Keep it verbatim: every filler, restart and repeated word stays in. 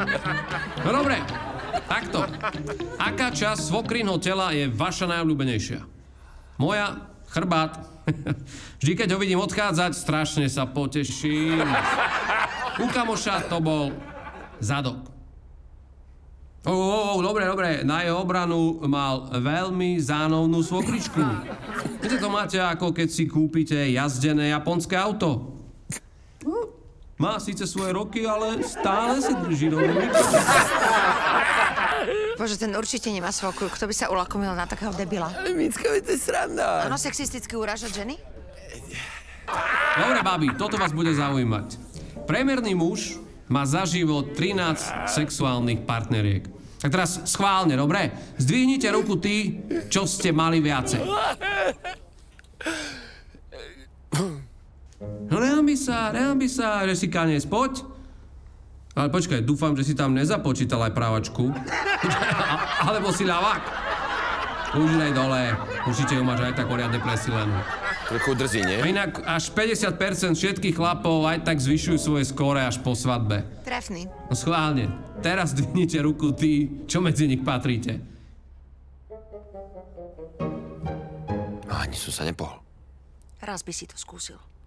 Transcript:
No dobre, takto. Aká časť svokrinho tela je vaša najobľúbenejšia? Moja? Chrbát. Vždy, keď ho vidím odchádzať, strašne sa poteším. U kamoša to bol zadok. Oh, oh, oh, dobre, dobre, na jeho obranu mal veľmi zánovnú svokričku. Viete, to máte ako keď si kúpite jazdené japonské auto. Má síce svoje roky, ale stále si drží rovnú. Bože, ten určite nemá svokru. Kto by sa ulakomil na takého debila? Ale Micka, to je sranda. Áno, sexisticky uražať ženy? Dobre, babi, toto vás bude zaujímať. Priemerný muž má za život trinásť sexuálnych partneriek. Tak teraz schválne, dobre? Zdvihnite ruku tí, čo ste mali viacej. No nehambi sa, nehambi sa, že si kanec, poď. Ale počkaj, dúfam, že si tam nezapočítal aj právačku. Alebo si ľavák. Už daj dole, určite ju máš aj tak poriadne presilenú. Trochu drzí, nie? Inak až päťdesiat percent všetkých chlapov aj tak zvyšujú svoje skóre až po svadbe. Trefný. No schválne, teraz dvihnite ruku tí, čo medzi nich patríte. No ani som sa nepohol. Raz by si to skúsil.